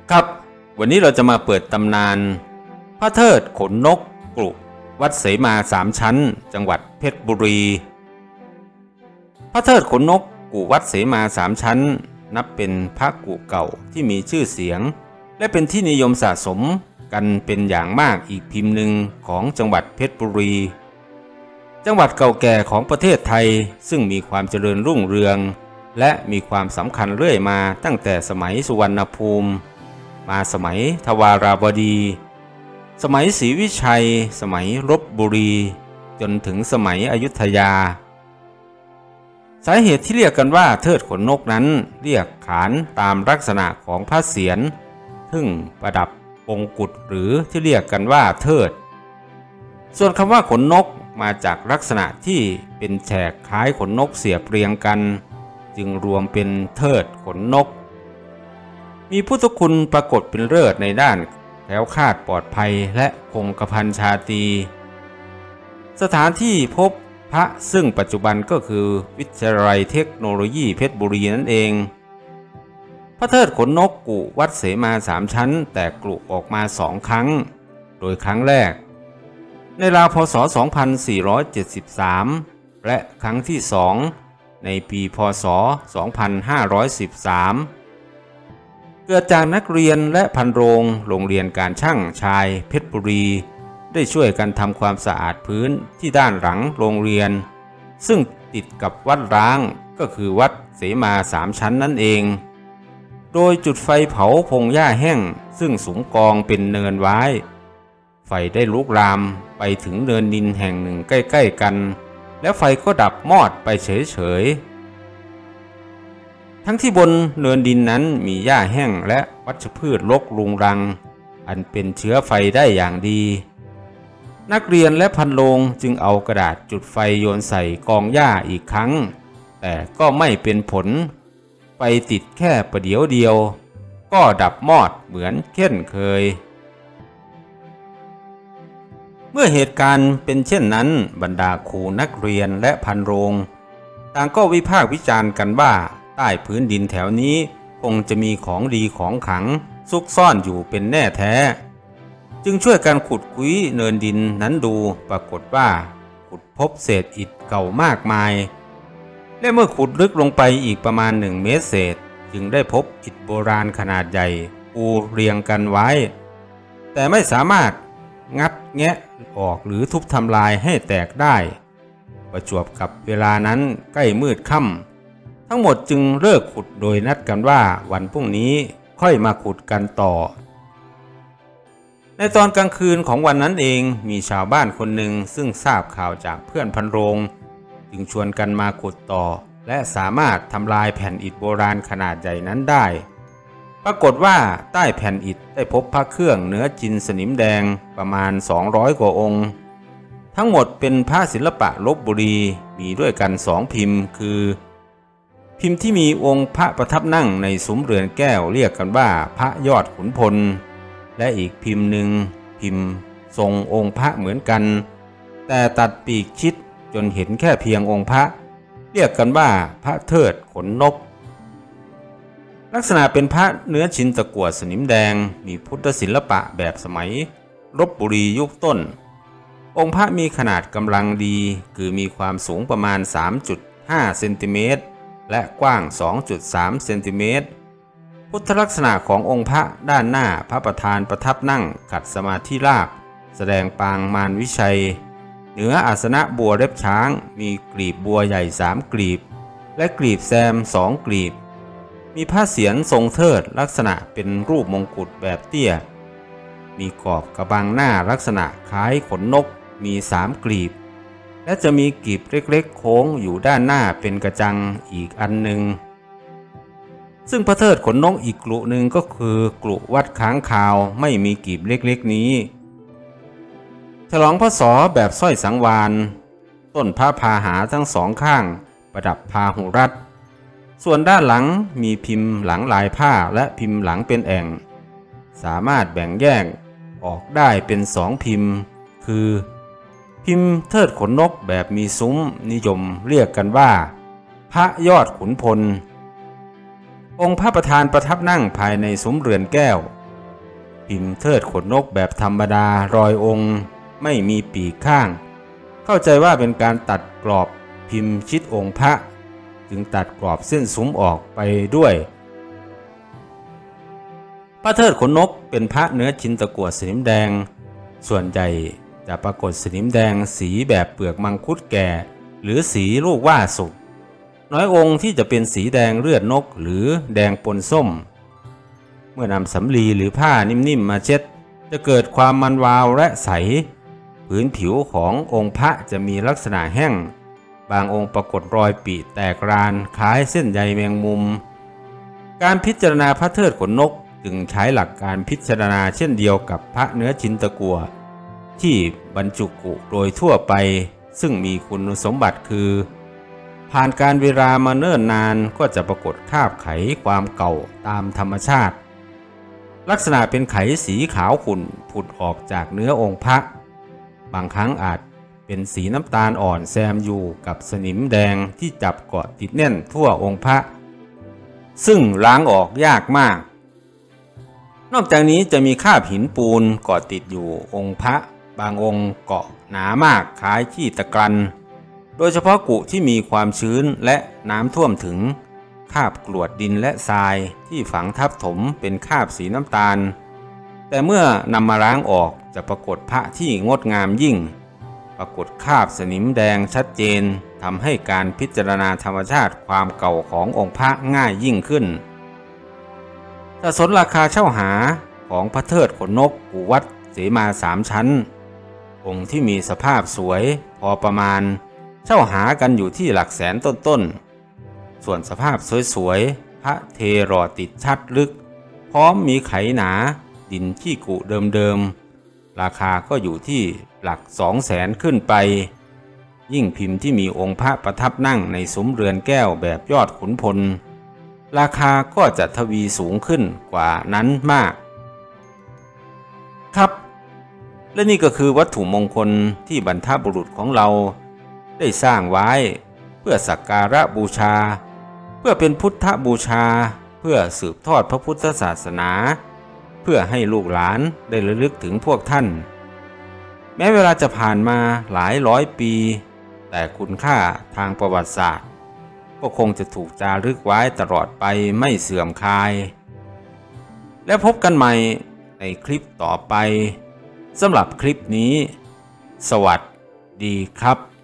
ครับวันนี้เราจะมาเปิดตำนานพระเทิดขนนกกรุวัดเสมาสามชั้นจังหวัดเพชรบุรีพระเทิดขนนกกุวัดเสมาสามชั้นนับเป็นพระกุเก่าที่มีชื่อเสียงและเป็นที่นิยมสะสมกันเป็นอย่างมากอีกพิมพ์หนึ่งของจังหวัดเพชรบุรีจังหวัดเก่าแก่ของประเทศไทยซึ่งมีความเจริญรุ่งเรืองและมีความสำคัญเรื่อยมาตั้งแต่สมัยสุวรรณภูมิมาสมัยทวาราวดีสมัยศรีวิชัยสมัยลพบุรีจนถึงสมัยอยุธยาสาเหตุที่เรียกกันว่าเทิดขนนกนั้นเรียกขานตามลักษณะของพระเศียรซึ่งประดับองกุฎหรือที่เรียกกันว่าเทิดส่วนคำว่าขนนกมาจากลักษณะที่เป็นแฉกคล้ายขนนกเสียบเรียงกันจึงรวมเป็นเทิดขนนกมีพุทธคุณปรากฏเป็นเลิศในด้านแคล้วคลาดปลอดภัยและคงกระพันชาตรีสถานที่พบพระซึ่งปัจจุบันก็คือวิทยาลัยเทคโนโลยีเพชรบุรีนั่นเองพระเทิดขนนกกุวัดเสมาสามชั้นแตกกลุออกมา2 ครั้งโดยครั้งแรกในราวพ.ศ. 2473และครั้งที่2ในปีพ.ศ. 2513เกิดจากนักเรียนและพันโรงโรงเรียนการช่างชายเพชรบุรีได้ช่วยกันทำความสะอาดพื้นที่ด้านหลังโรงเรียนซึ่งติดกับวัดร้างก็คือวัดเสมาสามชั้นนั่นเองโดยจุดไฟเผาพงหญ้าแห้งซึ่งสุมกองเป็นเนินไว้ไฟได้ลุกลามไปถึงเนินดินแห่งหนึ่งใกล้ๆกันแล้วไฟก็ดับมอดไปเฉยๆทั้งที่บนเนินดินนั้นมีหญ้าแห้งและวัชพืชรกรุงรังอันเป็นเชื้อไฟได้อย่างดีนักเรียนและพันโรงจึงเอากระดาษจุดไฟโยนใส่กองหญ้าอีกครั้งแต่ก็ไม่เป็นผลไปติดแค่ประเดี๋ยวเดียวก็ดับมอดเหมือนเช่นเคยเมื่อเหตุการณ์เป็นเช่นนั้นบรรดาครูนักเรียนและพันโรงต่างก็วิพากษ์วิจารณ์กันว่าใต้พื้นดินแถวนี้คงจะมีของดีของขลังซุกซ่อนอยู่เป็นแน่แท้จึงช่วยกันขุดคุ้ยเนินดินนั้นดูปรากฏว่าขุดพบเศษอิฐเก่ามากมายและเมื่อขุดลึกลงไปอีกประมาณ1 เมตรเศษจึงได้พบอิฐโบราณขนาดใหญ่ปูเรียงกันไว้แต่ไม่สามารถงัดแงะออกหรือทุบทำลายให้แตกได้ประจวบกับเวลานั้นใกล้มืดค่ำทั้งหมดจึงเลิกขุดโดยนัดกันว่าวันพรุ่งนี้ค่อยมาขุดกันต่อในตอนกลางคืนของวันนั้นเองมีชาวบ้านคนหนึ่งซึ่งทราบข่าวจากเพื่อนพันโรงจึงชวนกันมาขุดต่อและสามารถทำลายแผ่นอิฐโบราณขนาดใหญ่นั้นได้ปรากฏว่าใต้แผ่นอิฐได้พบพระเครื่องเนื้อจินสนิมแดงประมาณ200 กว่าองค์ทั้งหมดเป็นพระศิลปะลพบุรีมีด้วยกัน2 พิมพ์คือพิมพ์ที่มีองค์พระประทับนั่งในซุ้มเรือนแก้วเรียกกันว่าพระยอดขุนพลและอีกพิมพ์หนึ่งพิมพ์ทรงองค์พระเหมือนกันแต่ตัดปีกชิดจนเห็นแค่เพียงองค์พระเรียกกันว่าพระเทิดขนนกลักษณะเป็นพระเนื้อชิ้นตะกั่วสนิมแดงมีพุทธศิลปะแบบสมัยลพบุรียุคต้นองค์พระมีขนาดกำลังดีคือมีความสูงประมาณ 3.5 เซนติเมตรและกว้าง 2.3 เซนติเมตรพุทธลักษณะขององค์พระด้านหน้าพระประธานประทับนั่งขัดสมาธิราบแสดงปางมารวิชัยเหนืออาสนะบัวเล็บช้างมีกลีบบัวใหญ่3 กลีบและกลีบแซม2 กลีบมีพระเศียรทรงเทิดลักษณะเป็นรูปมงกุฎแบบเตี้ยมีกรอบกระบังหน้าลักษณะคล้ายขนนกมี3 กลีบและจะมีกลีบเล็กๆโค้งอยู่ด้านหน้าเป็นกระจังอีกอันหนึ่งซึ่งพระเทิดขนนกอีกกลุ่หนึ่งก็คือกลุ่วัดค้างคาวไม่มีกลีบเล็กๆนี้ฉลองพระศอกแบบสร้อยสังวาลต้นพระพาหาทั้ง2 ข้างประดับพาหุรัตน์ส่วนด้านหลังมีพิมพ์หลังลายผ้าและพิมพ์หลังเป็นแอ่งสามารถแบ่งแยกออกได้เป็น2 พิมพ์คือพิมพ์เทิดขนนกแบบมีซุ้มนิยมเรียกกันว่าพระยอดขุนพล องค์พระประธานประทับนั่งภายในซุ้มเรือนแก้วพิมพ์เทิดขนนกแบบธรรมดารอยองค์ไม่มีปีกข้างเข้าใจว่าเป็นการตัดกรอบพิมพ์ชิดองค์พระจึงตัดกรอบเส้นซุ้มออกไปด้วยพระเทิดขนนกเป็นพระเนื้อชิ้นตะกั่วสนิมแดงส่วนใหญ่จะปรากฏสนิมแดงสีแบบเปลือกมังคุดแก่หรือสีลูกว่าสุกน้อยองค์ที่จะเป็นสีแดงเลือดนกหรือแดงปนส้มเมื่อนำสำลีหรือผ้านิ่มๆมาเช็ดจะเกิดความมันวาวและใสพื้นผิวขององค์พระจะมีลักษณะแห้งบางองค์ปรากฏรอยปีแตกรานคล้ายเส้นใยแมงมุมการพิจารณาพระเทิดขนนกจึงใช้หลักการพิจารณาเช่นเดียวกับพระเนื้อชิ้นตะกั่วที่บรรจุกุโดยทั่วไปซึ่งมีคุณสมบัติคือผ่านการเวลามาเนิ่นนานก็จะปรากฏคราบไขความเก่าตามธรรมชาติลักษณะเป็นไขสีขาวขุ่นผุดออกจากเนื้อองค์พระบางครั้งอาจเป็นสีน้ำตาลอ่อนแซมอยู่กับสนิมแดงที่จับเกาะติดแน่นทั่วองค์พระซึ่งล้างออกยากมากนอกจากนี้จะมีคราบหินปูนเกาะติดอยู่องค์พระบางองค์เกาะหนามากคล้ายขี้ตะกรันโดยเฉพาะกุที่มีความชื้นและน้ำท่วมถึงคราบกรวดดินและทรายที่ฝังทับถมเป็นคราบสีน้ำตาลแต่เมื่อนำมาล้างออกจะปรากฏพระที่งดงามยิ่งปรากฏคราบสนิมแดงชัดเจนทำให้การพิจารณาธรรมชาติความเก่าขององค์พระง่ายยิ่งขึ้นถ้าสนราคาเช่าหาของพระเทิดขนนกปู่วัดเสมา3 ชั้นองค์ที่มีสภาพสวยพอประมาณเช่าหากันอยู่ที่หลักแสนต้นๆส่วนสภาพสวยๆพระเทหล่อติดชัดลึกพร้อมมีไขหนาดินขี้กุเดิมๆราคาก็อยู่ที่หลัก200,000ขึ้นไปยิ่งพิมพ์ที่มีองค์พระประทับนั่งในซุ้มเรือนแก้วแบบยอดขุนพลราคาก็จะทวีสูงขึ้นกว่านั้นมากครับและนี่ก็คือวัตถุมงคลที่บรรพบุรุษของเราได้สร้างไว้เพื่อสักการะบูชาเพื่อเป็นพุทธบูชาเพื่อสืบทอดพระพุทธศาสนาเพื่อให้ลูกหลานได้ระลึกถึงพวกท่านแม้เวลาจะผ่านมาหลายร้อยปีแต่คุณค่าทางประวัติศาสตร์ก็คงจะถูกจารึกไว้ตลอดไปไม่เสื่อมคลายและพบกันใหม่ในคลิปต่อไปสำหรับคลิปนี้สวัสดีครับ